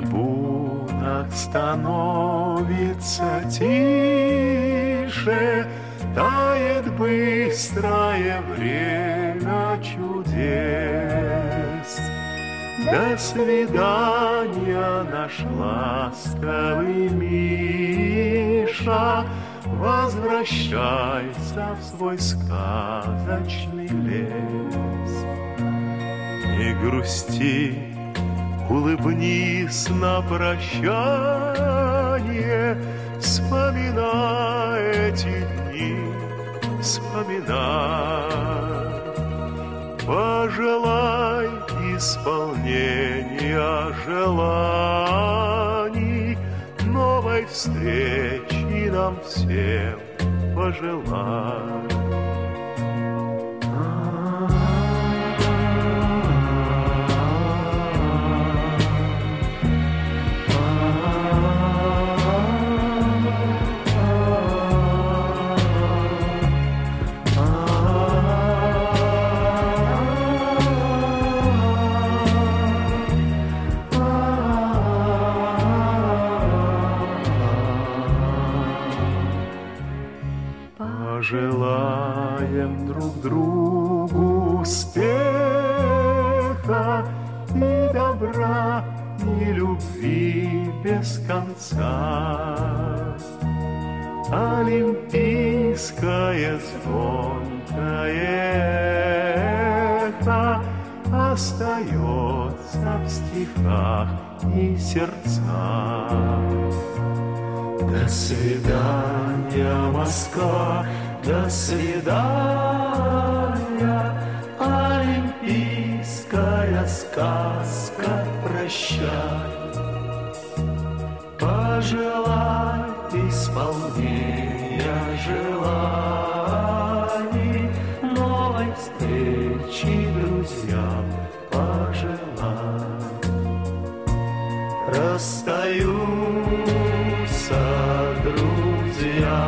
трибунах становится тише, тает быстрое время чудес. До свидания, наш ласковый Миша, возвращайся в свой сказочный лес. Не грусти, улыбнись на прощание, вспоминай эти дни, вспоминай. Пожелай исполнения желаний, новой встречи нам всем пожелай. Пожелаем друг другу успеха и добра, и любви без конца. Олимпийское звонкое эхо остается в стихах и сердцах. До свидания, Москва, до свидания, олимпийская сказка, прощай. Пожелай исполнения желаний, новой встречи друзьям пожелай. Расстаются друзья,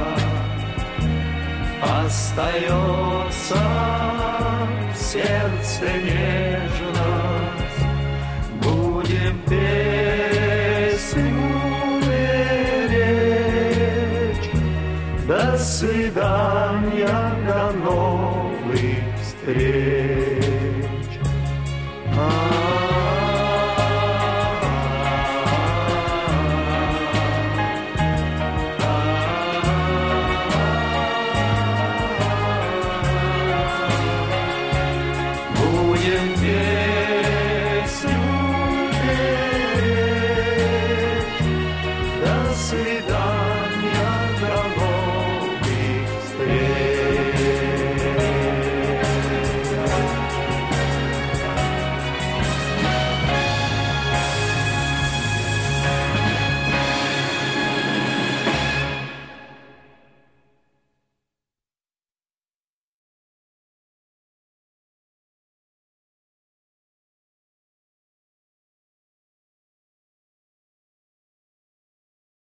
остается в сердце нежность. Будем песню беречь. До свидания, до новых встреч.